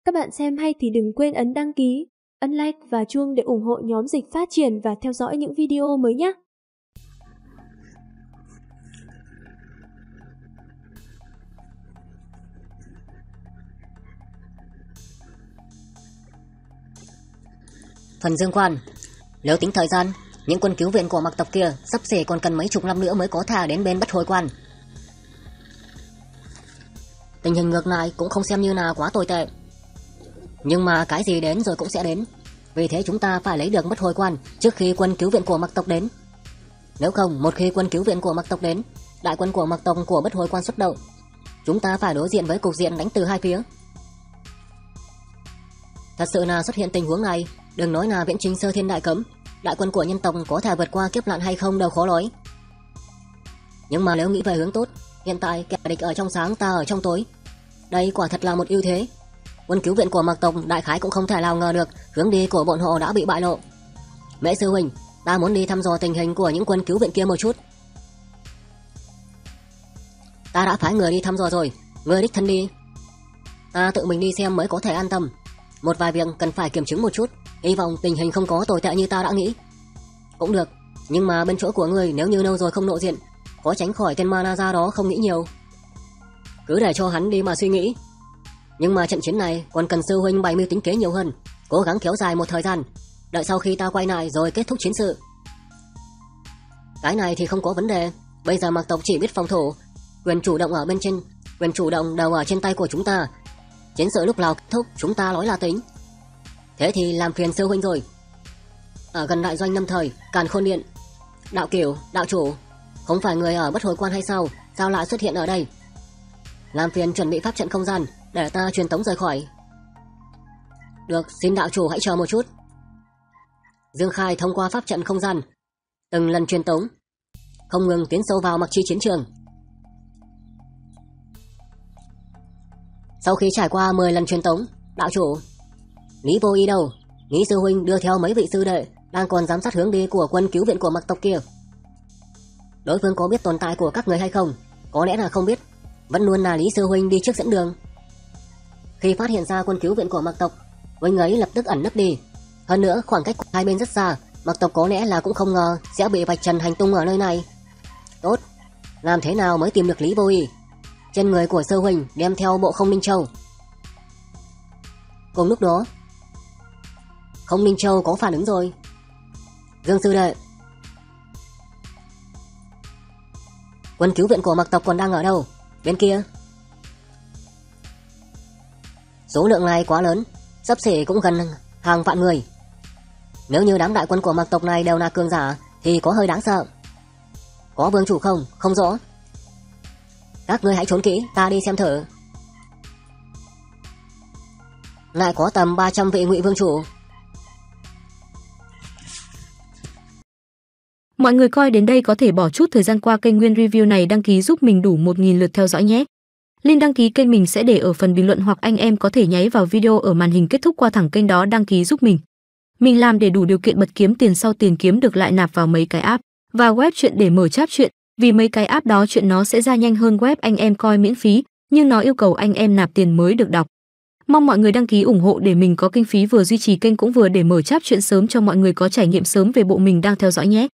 Các bạn xem hay thì đừng quên ấn đăng ký, ấn like và chuông để ủng hộ nhóm Dịch phát triển và theo dõi những video mới nhé. Phần Dương Quan. Nếu tính thời gian, những quân cứu viện của Mặc tộc kia sắp xỉ còn cần mấy chục năm nữa mới có thả đến bên Bất Hồi Quan. Tình hình ngược lại cũng không xem như là quá tồi tệ. Nhưng mà cái gì đến rồi cũng sẽ đến. Vì thế chúng ta phải lấy được Bất Hồi Quan trước khi quân cứu viện của Mặc tộc đến. Nếu không, một khi quân cứu viện của Mặc tộc đến, đại quân của Mặc tộc của Bất Hồi Quan xuất động, chúng ta phải đối diện với cục diện đánh từ hai phía. Thật sự là xuất hiện tình huống này, đừng nói là viễn chinh Sơ Thiên Đại Cấm, đại quân của nhân tộc có thể vượt qua kiếp nạn hay không đều khó nói. Nhưng mà nếu nghĩ về hướng tốt, hiện tại kẻ địch ở trong sáng, ta ở trong tối, đây quả thật là một ưu thế. Quân cứu viện của Mặc tộc đại khái cũng không thể nào ngờ được hướng đi của bọn họ đã bị bại lộ. Mễ sư huynh, ta muốn đi thăm dò tình hình của những quân cứu viện kia một chút. Ta đã phái người đi thăm dò rồi, ngươi đích thân đi. Ta tự mình đi xem mới có thể an tâm. Một vài việc cần phải kiểm chứng một chút, hy vọng tình hình không có tồi tệ như ta đã nghĩ. Cũng được, nhưng mà bên chỗ của ngươi nếu như lâu rồi không lộ diện, khó tránh khỏi tên Manaza đó không nghĩ nhiều. Cứ để cho hắn đi mà suy nghĩ. Nhưng mà trận chiến này còn cần sư huynh bày mưu tính kế nhiều hơn, cố gắng kéo dài một thời gian, đợi sau khi ta quay lại rồi kết thúc chiến sự. Cái này thì không có vấn đề, bây giờ Mặc tộc chỉ biết phòng thủ, quyền chủ động ở bên trên, quyền chủ động đều ở trên tay của chúng ta. Chiến sự lúc nào kết thúc chúng ta nói là tính. Thế thì làm phiền sư huynh rồi. Ở gần đại doanh Lâm Thời, Càn Khôn Điện, đạo Cửu, đạo chủ, không phải người ở Bất Hồi Quan hay sao? Sao lại xuất hiện ở đây? Làm phiền chuẩn bị pháp trận không gian để ta truyền tống rời khỏi. Được, xin đạo chủ hãy chờ một chút. Dương Khai thông qua pháp trận không gian, từng lần truyền tống, không ngừng tiến sâu vào Mặc Chi chiến trường. Sau khi trải qua 10 lần truyền tống, đạo chủ, Lý Vô Ý đâu? Lý sư huynh đưa theo mấy vị sư đệ đang còn giám sát hướng đi của quân cứu viện của Mặc tộc kia. Đối phương có biết tồn tại của các người hay không? Có lẽ là không biết, vẫn luôn là Lý sư huynh đi trước dẫn đường. Khi phát hiện ra quân cứu viện của Mặc tộc, huynh ấy lập tức ẩn nấp đi. Hơn nữa khoảng cách hai bên rất xa, Mặc tộc có lẽ là cũng không ngờ sẽ bị vạch trần hành tung ở nơi này. Tốt, làm thế nào mới tìm được Lý Vô Ý? Trên người của sư huynh đem theo bộ Không Minh Châu. Cùng lúc đó, Không Minh Châu có phản ứng rồi. Dương sư đệ, quân cứu viện của Mặc tộc còn đang ở đâu? Bên kia. Số lượng này quá lớn, xấp xỉ cũng gần hàng vạn người. Nếu như đám đại quân của Mặc tộc này đều là cường giả thì có hơi đáng sợ. Có vương chủ không? Không rõ. Các ngươi hãy trốn kỹ, ta đi xem thử. Lại có tầm 300 vị Ngụy vương chủ. Mọi người coi đến đây có thể bỏ chút thời gian qua kênh Nguyên Review này đăng ký giúp mình đủ 1000 lượt theo dõi nhé. Link đăng ký kênh mình sẽ để ở phần bình luận hoặc anh em có thể nháy vào video ở màn hình kết thúc qua thẳng kênh đó đăng ký giúp mình. Mình làm để đủ điều kiện bật kiếm tiền, sau tiền kiếm được lại nạp vào mấy cái app và web chuyện để mở chat chuyện, vì mấy cái app đó chuyện nó sẽ ra nhanh hơn web anh em coi miễn phí, nhưng nó yêu cầu anh em nạp tiền mới được đọc. Mong mọi người đăng ký ủng hộ để mình có kinh phí vừa duy trì kênh cũng vừa để mở chat chuyện sớm cho mọi người có trải nghiệm sớm về bộ mình đang theo dõi nhé.